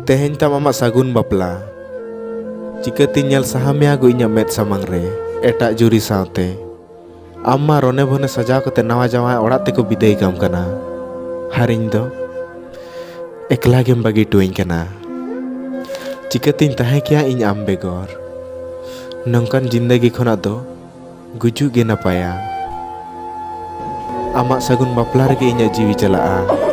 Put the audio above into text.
Teheñ tam amak sagun bapla चिकाती नेल साहामिया गो इᱧᱟ मेद सामांग रे एटा जुरी सावते आम्मा रोने भोने सजाव कते नवा जावाय ओड़ाग तेको बिदाय काम कना हारिñ दो एकला गेम बागी टुइñ कना चिकातीñ ताहे किया इñ आम बेगोर नंकान जिंदगी खना दो गुजु गे नापाया आमाक सागुन बापला रेगे इᱧा जीवी चलाआ।